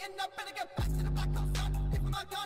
beaten up, better get back to the black hole sun. Give me my gun.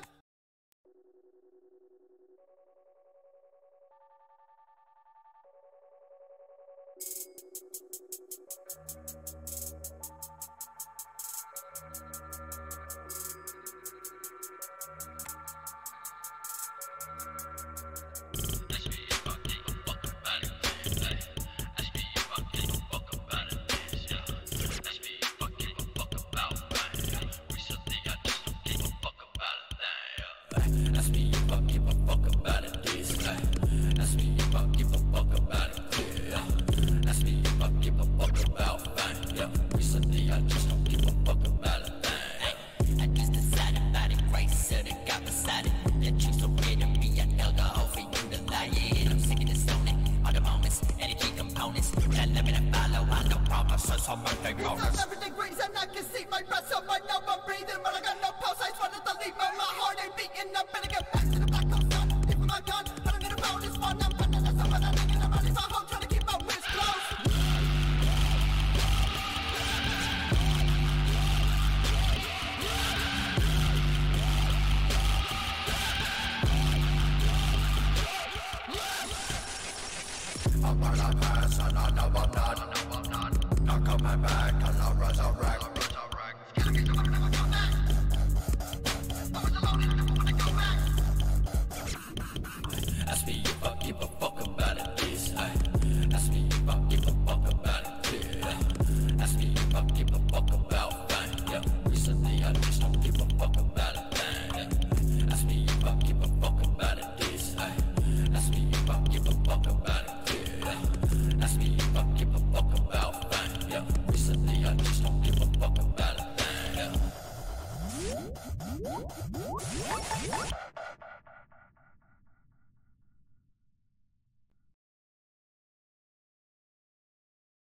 Ask me if I give a fuck about it, this. Ask me if I give a fuck about it, yeah. Ask me if I give a fuck about fame, yeah. Recently I just don't give a fuck about a thing. I just decided by the grace of the God beside it that you so ready to be an alcohol for you to lie. Yeah, I'm sick of this stoning, all the moments, energy components. That limit to follow, I no promises on birthday bonus. 7 degrees and I can see my breath, so I know I'm breathing, but I got no pulse. I just wanted to leave, but my heart ain't beating up. Better get back to the black hole sun. Give me my gun, but I'm gonna roll this one. I'm running to someone, I'm thinking I'm running my home, trying to keep my wrist closed. I'm on a pass and I know I'm not. Not coming back till I resurrect. Ask me if I give a fuck about it, this. Ask me if I give a fuck about it, yeah. Ask me if I give a fuck about fame, yeah. Recently I just don't give a fuck about a thing, yeah. Ask me if I give a fuck about it, this. Ask me if I give a fuck about it, yeah. Ask me if I give a fuck about fame, yeah. Recently I just don't give a fuck about a thing, yeah.